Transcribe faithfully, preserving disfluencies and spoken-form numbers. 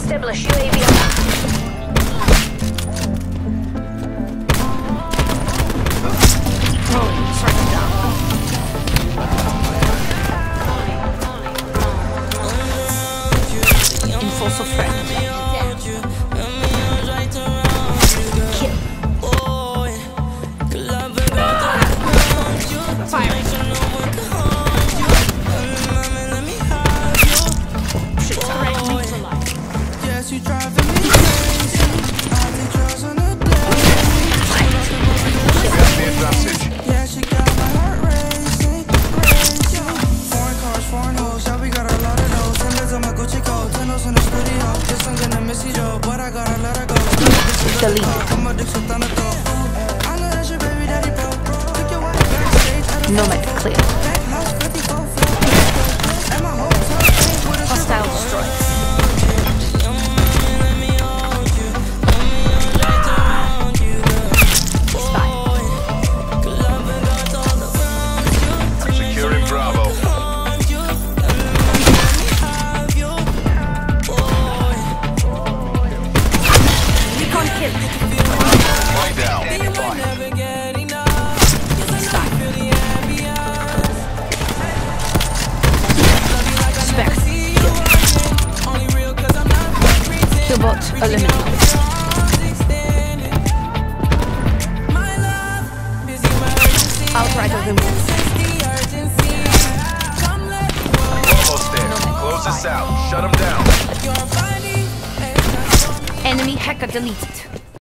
Establish U A V alarm. Also friend. Kill. Fire. Shit, alright, neutralized. Yes, you driving me crazy. I think yours on the day. Got the advantage. Yeah, she got my heart racing, racing. Foreign cars, foreign hoes. Yeah, we got a lot of those. And there's on my Gucci coat. Ten in the studio. Yes, I'm gonna miss you, though, but I gotta let her go. Delete. I'm addicted to the go. I know that's your baby daddy, bro. Take your wife backstage. Nomad clear. Hostile destroyed. Spy. Securing Bravo. Lie down. Specs. Killbot eliminated. Outrider removed. Almost there. Close this out. Shut them down. Enemy hacker deleted.